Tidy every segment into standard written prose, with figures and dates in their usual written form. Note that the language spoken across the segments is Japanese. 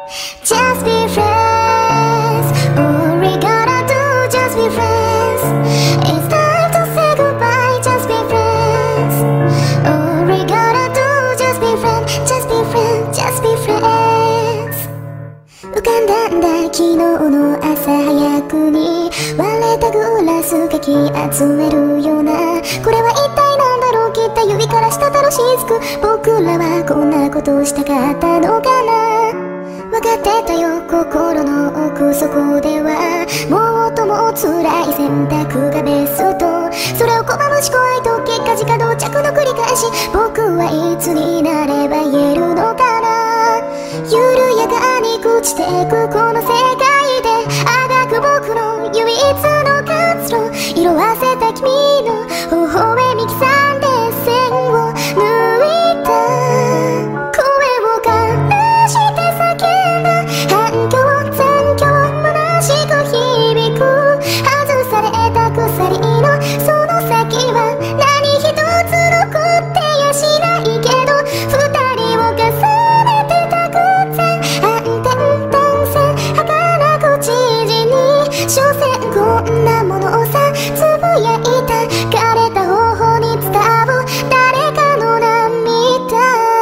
Just be friends. All we gotta do, just be friends. It's time to say goodbye, just be friends. All we gotta do, just be friends, just be friends, just be friends. 浮かんだんだ昨日の朝早くに割れたグラスかき集めるような、これは一体なんだろう、切った指から滴る雫。僕らはこんなことをしたかったのかな。分かってたよ、心の奥底ではもっとも辛い選択がベスト。それを拒む思考愛と結果自家同着の繰り返し。僕はいつになれば言えるのかな。緩やかに朽ちてくこの世界であがく僕の唯一の活路。色あせた君の微笑み刻んで線を抜いた。声をからして叫んだ。反響残響虚しく響く。外された鎖のその先は何一つ残ってやしないけど、二人を重ねてた偶然暗転断線儚く知事に所詮こんなものをさつぶやいた。枯れた頬に伝う誰かの涙。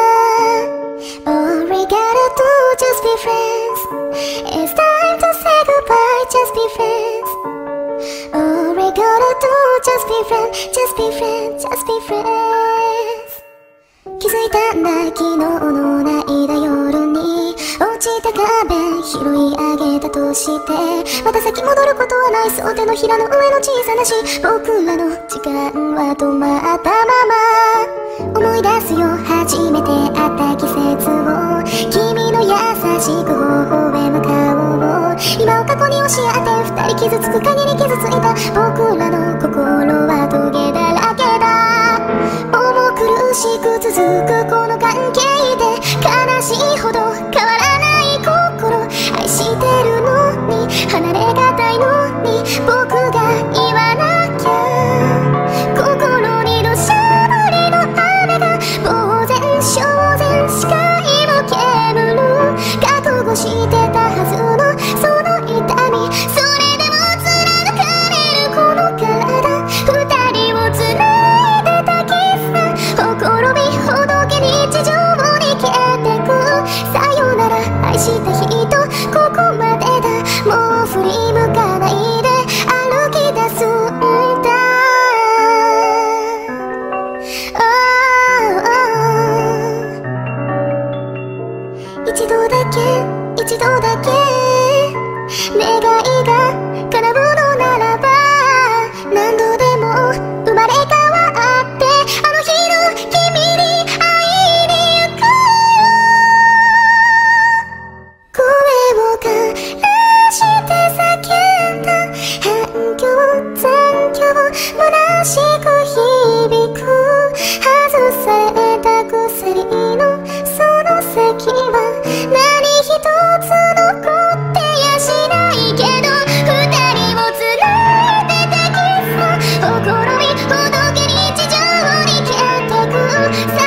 All we gotta do, just be friends. It's time to say goodbye, just be friends. All we gotta do, just be friends, just be friends, just be friends. 気づいたんだ昨日の泣いた夜に落ちた壁拾い上げたとして、また先戻ることはない。そう手のひらの上の小さなし、僕らの時間は止まったまま。思い出すよ初めて会った季節を、君の優しく微笑む顔を。今を過去に押し当て二人傷つく限り傷ついた。僕らの心はトゲだらけだ。重苦しく続くこの関係で悲しいほど変わらない心。愛してるのに離れがたいのに僕が言わなきゃ。心に土砂降りの雨が呆然正然視界も煙る。覚悟してたはずのその痛み、それでも貫かれるこの体。二人を繋いでたキスなほころびほどけ日常に消えてく。さよなら愛した人ここまでだ。もう振り向かないで歩き出すんだ。一度だけ一度だけ願いが叶うのならば何度でも生まれ変わってあの日の君に会いに行くよ。声をからして叫んだ。反響残響虚しく響く。外された薬のその先は何一つ残ってやしないけど、二人を繋いでたキスのほころびほどけ日常に消えてく。